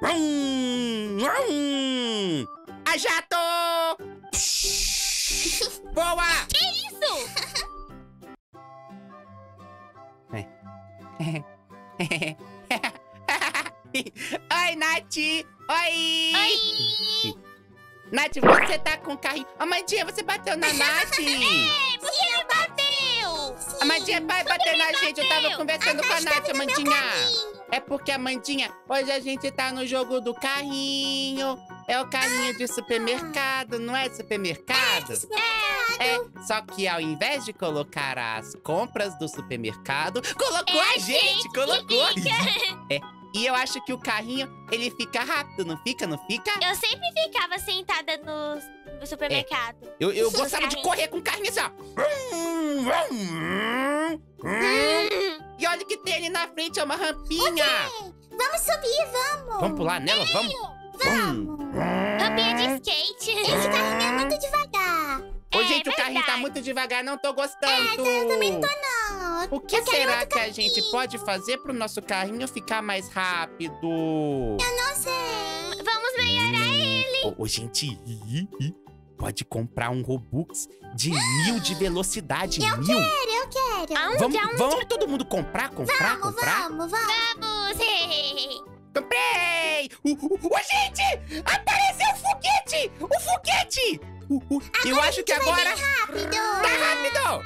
A jato! Boa! Que isso? Oi, Nath! Oi! Oi! Nath, você tá com o carrinho... Amandinha, você bateu na Nath! Ei, por que me bateu? Amandinha, vai bater na gente. Eu tava conversando com a Nath, Amandinha. carrinho. É porque, Amandinha, hoje a gente tá no jogo do carrinho. É o carrinho de supermercado, não é supermercado? Só que ao invés de colocar as compras do supermercado, colocou a gente, colocou. E eu acho que o carrinho, ele fica rápido, não fica? Não fica? Eu sempre ficava sentada no supermercado. Eu gostava de correr com o carrinho assim, ó. E olha o que tem ali na frente, é uma rampinha. Vamos subir, vamos. Vamos pular nela? Vamos? Vamos. Campinha de skate. Esse carrinho é muito devagar. Ô, gente, o carrinho tá verdade. muito devagar, não tô gostando. Eu também não tô, não. O que será que a gente pode fazer pro nosso carrinho ficar mais rápido? Não sei. Vamos melhorar ele. Ô, gente, pode comprar um Robux de 1000 de velocidade. 1000. Eu quero. Aonde? Vamos todo mundo comprar? Vamos. Vamos. Comprei! Ô, gente! Apareceu o foguete! O foguete! Eu acho que agora... Rápido. Tá rápido!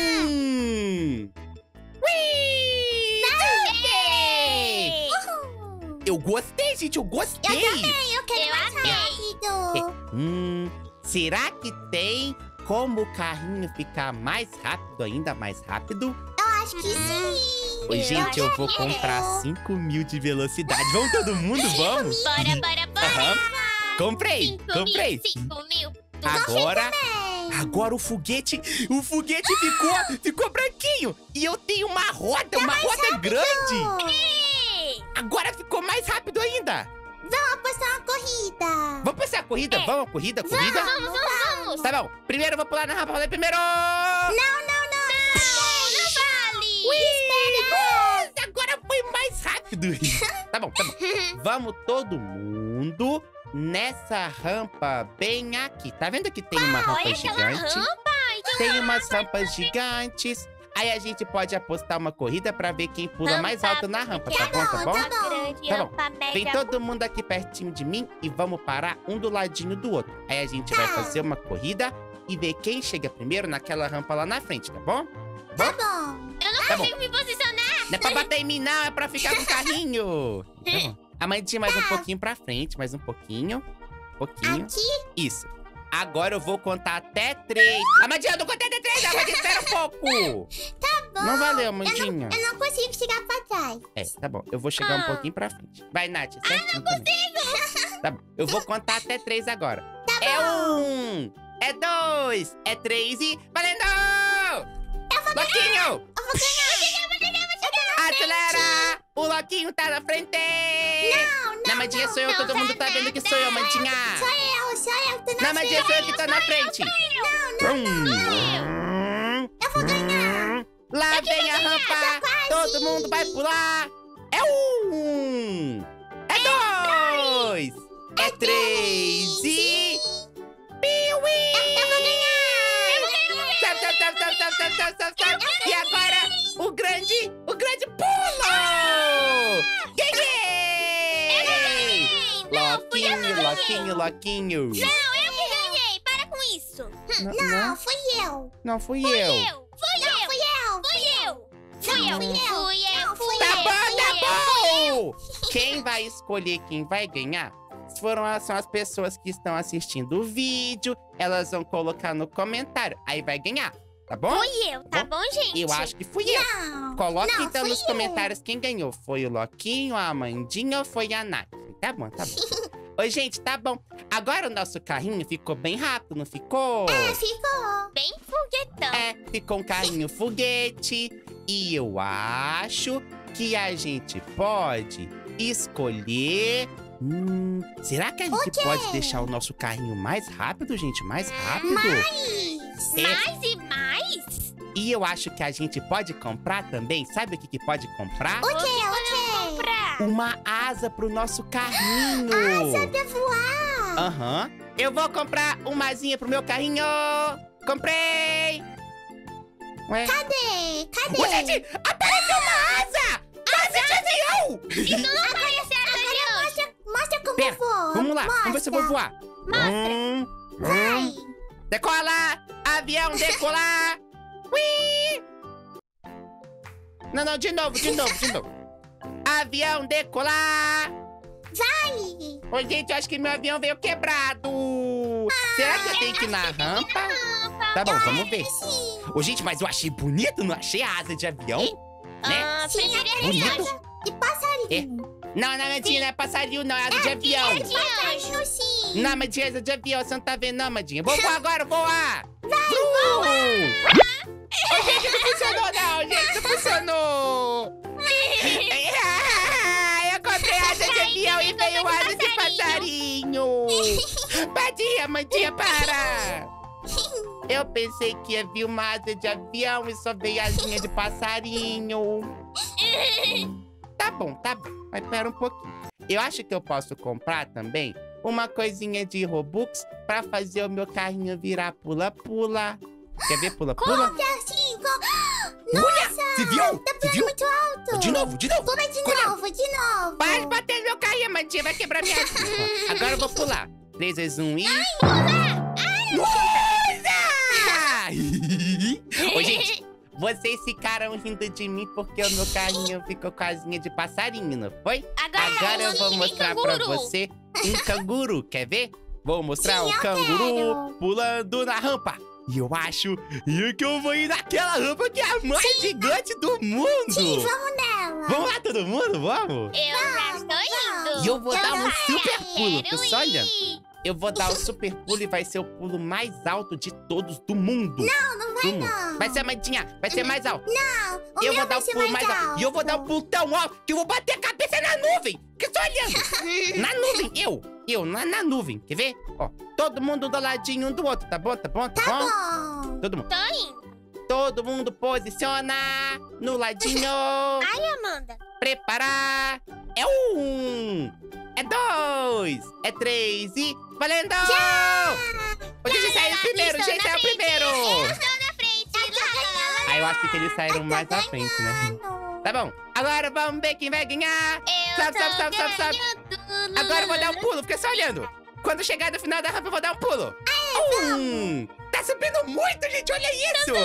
Ui! Ei! Eu gostei, gente, eu gostei! Eu quero Eu mais rápido. Será que tem como o carrinho ficar mais rápido, ainda mais rápido? Acho que sim. Oi, gente, eu vou comprar 5000 de velocidade. Vamos todo mundo, vamos? Bora. Aham. Comprei. 5.000. Agora o foguete ficou branquinho. E eu tenho uma roda grande. Ei! Agora ficou mais rápido ainda. Vamos apostar uma corrida. Vamos passar a corrida? Vamos, corrida? Vamos. Tá bom. Primeiro eu vou pular na rampa. Falei primeiro. Não vale. Nossa, agora foi mais rápido. Tá bom. Vamos todo mundo nessa rampa bem aqui. Tá vendo que tem uma rampa Olha aquela gigante? rampa. Tem umas rampas gigantes. Aí a gente pode apostar uma corrida pra ver quem pula mais alto na rampa, tá bom? Tá bom. Grande, Tá bom. rampa média. Vem todo mundo aqui pertinho de mim e vamos parar um do ladinho do outro. Aí a gente vai fazer uma corrida e ver quem chega primeiro naquela rampa lá na frente, tá bom? Tá bom. Eu não Tá consigo me posicionar. Não é pra bater em mim, não, é pra ficar com o carrinho. Tá bom. Amandinha, mais um pouquinho pra frente, mais um pouquinho. Pouquinho. Aqui. Isso. Agora eu vou contar até 3. Amandinha, eu não contei até 3, Amandinha, espera um pouco. Tá bom. Não valeu, Amandinha. Eu não consigo chegar pra trás. Tá bom. Eu vou chegar um pouquinho pra frente. Vai, Nath, certinho também. Tá bom. Eu vou contar até 3 agora. É 1, é 2, é 3 e... Valendo! Loquinho! Eu vou ganhar. Acelera! O Loquinho tá na frente! Não, Amandinha, sou eu. Todo mundo tá vendo que sou eu, Amandinha. Sou eu. Tô na Amandinha, sou eu que tô na frente. Eu vou ganhar. Lá vem a rampa. Todo mundo vai pular. É 1. É 2. É 3 e... Piuí! Eu vou ganhar. Sabe. E agora, o grande pulo! Ganhei! Loquinho. Não, eu que ganhei. Para com isso. Não, fui eu. Não fui eu. Tá bom! Quem vai escolher quem vai ganhar são as pessoas que estão assistindo o vídeo. Elas vão colocar no comentário. Aí vai ganhar, tá bom? Fui eu, tá bom, gente? Eu acho que fui eu. Não. Coloque Não, então fui nos eu. comentários quem ganhou. Foi o Loquinho, a Amandinha ou foi a Nath? Tá bom. Oi, gente, tá bom. Agora o nosso carrinho ficou bem rápido, não ficou? Ficou. Bem foguetão. Ficou um carrinho foguete. E eu acho que a gente pode escolher... será que a gente pode deixar o nosso carrinho mais rápido, gente? Mais rápido? Mais e mais? E eu acho que a gente pode comprar também. Sabe o que pode comprar? O que? Comprar. uma asa pro nosso carrinho. Asa pra voar. Aham. Eu vou comprar uma asinha pro meu carrinho. Comprei. Ué? Cadê? Ô, gente, apareceu uma asa! Asa de avião! Isso não parece asa de anjo. Mostra como Pera, voa. vamos lá, Mostra. vamos ver se eu vou voar. Vai. Decola! Avião decolar! Ui! Não, de novo. Avião decolar! Vai. Ô, gente, eu acho que meu avião veio quebrado. Será que eu tenho que ir na rampa? Tá bom, vamos ver. Sim. Ô, gente, mas eu achei bonito, não achei a asa de avião? Né? Preferia Bonito. E passarinho. Não, Mandinha, não é passarinho, não, é asa de avião. de anjo. Sim. Não, Mandinha, é asa de avião, você não tá vendo, não, Mandinha. Vou voar agora, voar! Ô, gente, não funcionou, não, gente, não funcionou! Eu comprei asa de avião e veio asa de passarinho! Mandinha, para! Eu pensei que ia vir uma asa de avião e só veio asinha de passarinho. Tá bom. Mas pera um pouquinho. Eu acho que eu posso comprar também uma coisinha de Robux pra fazer o meu carrinho virar pula-pula. Quer ver pula-pula? Assim, Olha! Você viu? Tá pulando muito alto. De novo. Pula de novo. Para de bater no meu carrinho, Mandinha. Vai quebrar minha... Agora eu vou pular. 3, 2, 1 e... Ô, gente, vocês ficaram rindo de mim porque o meu carrinho ficou com a asinha de passarinho, não foi? Agora eu vou mostrar pra você um canguru. Quer ver? Vou mostrar Sim, o eu canguru quero. pulando na rampa. E eu acho que eu vou ir naquela rampa que é a mais gigante do mundo. Sim, vamos nela. Vamos lá, todo mundo? Vamos? Eu já estou indo. E eu vou dar um super pulo. Quero Porque, olha, ir. eu vou dar o super pulo e vai ser o pulo mais alto de todos do mundo. Não vai não. Vai ser, Mandinha, vai ser mais alto. Não, o Eu meu vou dar vai o ser pulo mais alto. E eu vou dar um pulo tão alto que eu vou bater a cabeça na nuvem. Que eu tô olhando. Na nuvem, na nuvem. Quer ver? Ó, todo mundo do ladinho um do outro, tá bom? Tá bom. Todo mundo. Tô indo. Todo mundo posiciona no ladinho. Ai, Amanda. Preparar. É 1. É 2. É 3 e... Valendo! O gente saiu primeiro, estou na saiu frente. primeiro. Eu estou na frente. Aí eu acho que eles saíram mais à frente, né? Tá bom. Agora vamos ver quem vai ganhar. Sobe. Agora eu vou dar um pulo, fica só olhando. Quando chegar no final da rampa, eu vou dar um pulo. Tá subindo muito, gente, olha isso.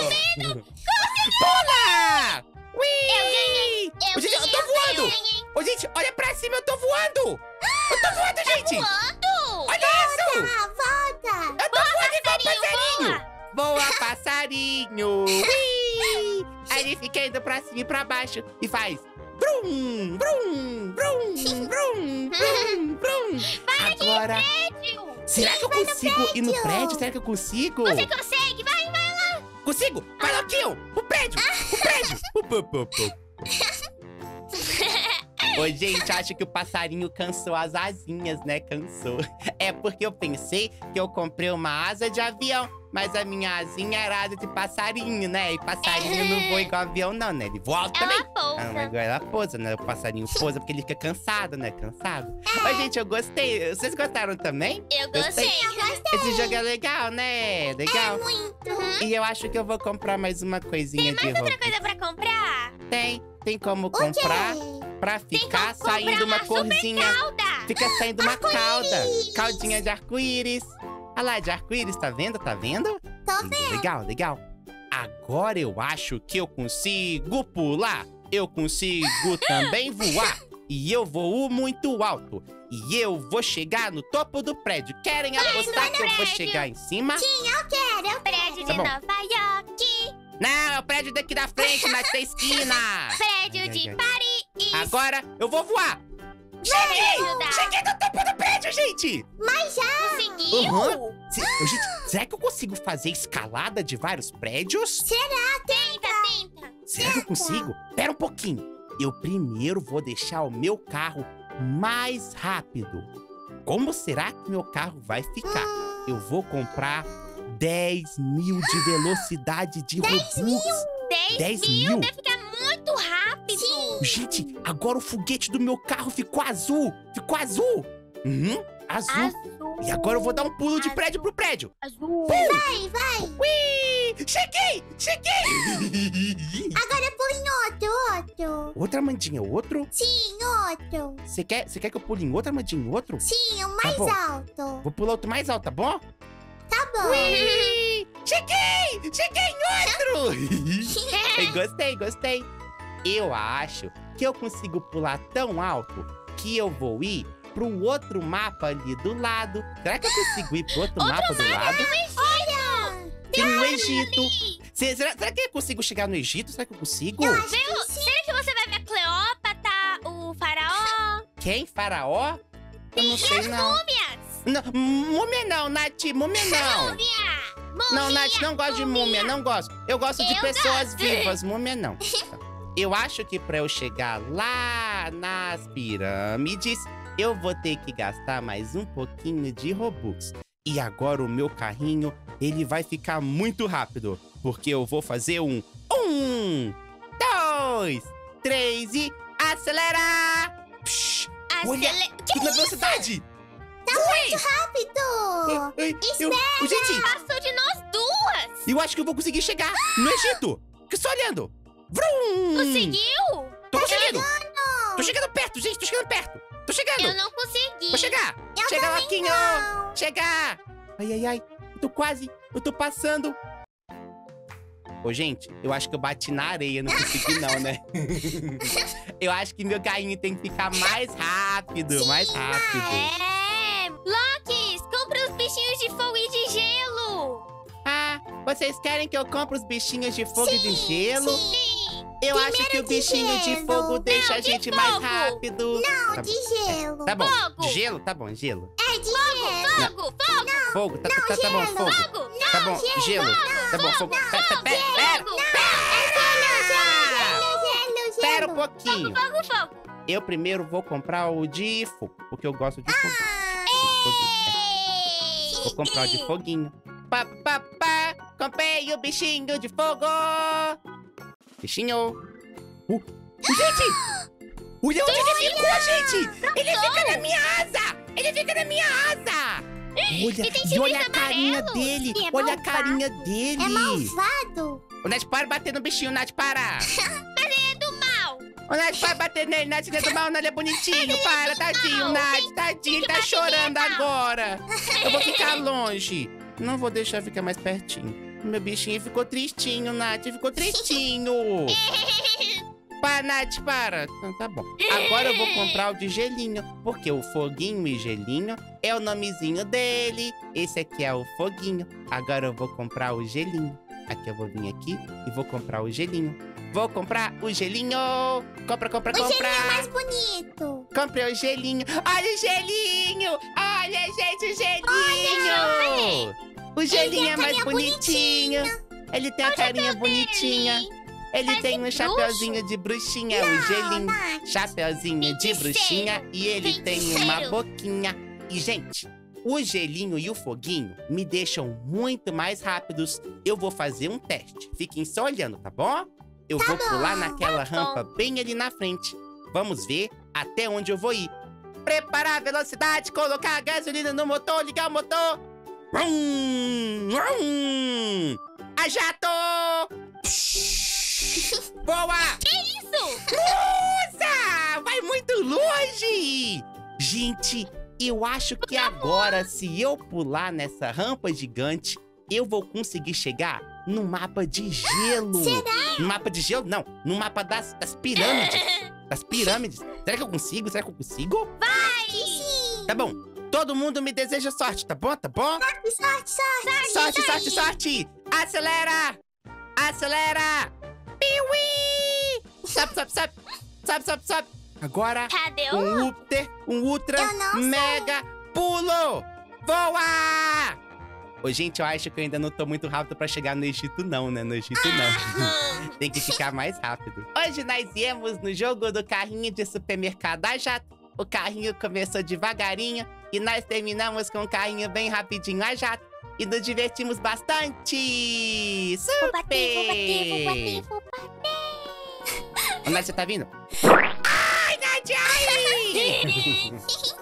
Pula! Ui! Eu ganhei. Gente, eu tô voando. Ô, gente, olha pra cima, eu tô voando. Eu tô voando, gente. Voando. Olha isso. Volta. Eu tô voando igual passarinho. Voa. Voa, passarinho. Ui! Aí ele fica indo pra cima e pra baixo e faz... Brum, brum, brum, brum, brum, brum. Agora... Prédio. Será que eu consigo ir no prédio? Será que eu consigo? Você consegue? Vai lá. Consigo? Vai, Loquinho! O prédio! Ô, gente, acho que o passarinho cansou as asinhas, né? Cansou. É porque eu pensei que eu comprei uma asa de avião, mas a minha asinha era asa de passarinho, né? E passarinho não voa igual avião, não, né? Ele voa alto também. Ela pousa. Ah, mas igual ela pousa, né? O passarinho pousa porque ele fica cansado, né? Cansado. Ô, gente, eu gostei. Vocês gostaram também? Eu gostei. Esse jogo é legal, né? Legal. Muito. E eu acho que eu vou comprar mais uma coisinha de roupa. Outra coisa pra comprar? Tem como comprar pra ficar saindo uma corzinha. Calda. Fica saindo uma cauda. Caldinha de arco-íris. Olha lá, de arco-íris, tá vendo? Tá vendo? Tô vendo. Legal, legal. Agora eu acho que eu consigo pular. Eu consigo também voar. E eu voo muito alto. E eu vou chegar no topo do prédio. Querem apostar que eu vou chegar em cima? Sim, eu quero. Prédio Tá de bom. Nova York. Não, é o prédio daqui da frente, na esquina. Prédio de Paris. Agora eu vou voar. Cheguei! Cheguei no topo do prédio, gente! Mas já. Conseguiu? Uhum. Gente, será que eu consigo fazer escalada de vários prédios? Tenta. Será que eu consigo? Pera um pouquinho. Eu primeiro vou deixar o meu carro mais rápido. Como será que meu carro vai ficar? Eu vou comprar 10 mil de velocidade de Robux. 10 10 mil? mil? Deve ficar muito rápido. Sim. Gente, agora o foguete do meu carro ficou azul. Ficou azul. Azul. Azul. E agora eu vou dar um pulo de prédio pro prédio. Azul. Vai. Ui! Cheguei! Agora pula em outro. Outra, Amandinha, outro? Sim, outro. Você quer que eu pule em outro, Amandinha, outro? Sim, o mais bom. alto. Vou pular outro mais alto, tá bom? Tá bom. Ui! Cheguei em outro! Gostei. Eu acho que eu consigo pular tão alto que eu vou ir pro outro mapa ali do lado. Será que eu consigo ir pro outro mapa do lado? Olha. Tem no Egito. Será que eu consigo chegar no Egito? Será que eu consigo? Eu acho que sim. Será que você vai ver a Cleópatra, o faraó? Quem? Faraó? Eu não sei, não. Múmias. Não, múmia não, Nath. Múmia não. Múmia. Não, Nath, não gosto de múmia, não gosto. Eu gosto de Eu pessoas gosto. vivas, múmia não. Eu acho que pra eu chegar lá nas pirâmides, eu vou ter que gastar mais um pouquinho de Robux. E agora o meu carrinho, ele vai ficar muito rápido, porque eu vou fazer um 2, 3 e acelerar! Olha, que velocidade! Rápido. Gente, Passou de nós duas. eu acho que eu vou conseguir chegar no Egito. Fica só olhando. Vrum! Conseguiu? Tô conseguindo. Tô chegando perto, gente. Tô chegando perto. Tô chegando. Eu não consegui. Vou chegar. Chega, Loquinho. Não. Chegar. Ai. Eu tô quase. Eu tô passando. Ô, gente, eu acho que eu bati na areia. Não consegui não, né? Eu acho que meu carrinho tem que ficar mais rápido. Mais rápido. É. Lokis, compra os bichinhos de fogo e de gelo. Ah, vocês querem que eu compre os bichinhos de fogo e de gelo? Sim. Eu acho Primeiro que o de bichinho de gelo. fogo deixa a Não, de gente fogo. mais rápido. Não, Tá de bom. gelo. Tá bom. Fogo. De gelo? Tá bom, gelo. É de gelo. Fogo. Fogo, tá bom, gelo. fogo. Fogo. Tá bom, gelo. Tá bom, fogo. Pera. Espera um pouquinho. Fogo. Eu primeiro vou comprar o de fogo, porque eu gosto de fogo. Vou comprar o de foguinho. Comprei o bichinho de fogo. Bichinho. Gente! Olha onde ele ficou, gente! Ele fica na minha asa! Olha, E tem e olha a chifres carinha amarelos. dele! E é Olha a malvado. carinha dele! É malvado. Ô, Nath, para bater no bichinho, Nath, para! Do mal. Ô, Nath, para bater nele, Nath, ele é do mal, não, ele é bonitinho, para, tadinho, mal. Nath, tadinho, ele tá bater chorando nele, mal. agora. Eu vou ficar longe. Não vou deixar ficar mais pertinho. Meu bichinho ficou tristinho, Nath, ficou tristinho. Para, Nath, para. Então, tá bom. Agora eu vou comprar o de gelinho, porque o foguinho e gelinho é o nomezinho dele. Esse aqui é o foguinho. Agora eu vou comprar o gelinho. Aqui eu vou vir aqui e vou comprar o gelinho. Vou comprar o gelinho. Compra. O gelinho é mais bonito. Comprei o gelinho. Olha o gelinho. Olha, gente, o gelinho. O gelinho é mais bonitinho. Ele tem a carinha bonitinha. Ele Parece tem um bruxo. chapeuzinho de bruxinha, o gelinho. Nath. Chapeuzinho de Feiticeiro. bruxinha e ele tem Feiticeiro. uma boquinha. E, gente, o gelinho e o foguinho me deixam muito mais rápidos. Eu vou fazer um teste. Fiquem só olhando, tá bom? Eu vou pular naquela rampa bem ali na frente. Vamos ver até onde eu vou ir. Preparar a velocidade, colocar a gasolina no motor, ligar o motor. Vrum. A jato! Boa! Isso. Nossa! Vai muito longe! Gente, eu acho que agora, se eu pular nessa rampa gigante, eu vou conseguir chegar no mapa de gelo. Será? No mapa de gelo? Não, no mapa das pirâmides. Das pirâmides. Será que eu consigo? Vai. Tá bom. Todo mundo me deseja sorte, tá bom? Tá bom? Sorte! Acelera! Piuí! Sobe! Agora, Cadê um ultra Eu não sei. mega pulo! Voa! Ô, gente, eu acho que eu ainda não tô muito rápido pra chegar no Egito não, né? No Egito não. Tem que ficar mais rápido. Hoje nós viemos no jogo do carrinho de supermercado a jato. O carrinho começou devagarinho e nós terminamos com um carrinho bem rapidinho a jato. E nos divertimos bastante! Super! Vou bater. O Nadia tá vindo. Ai, Nadia! Ai!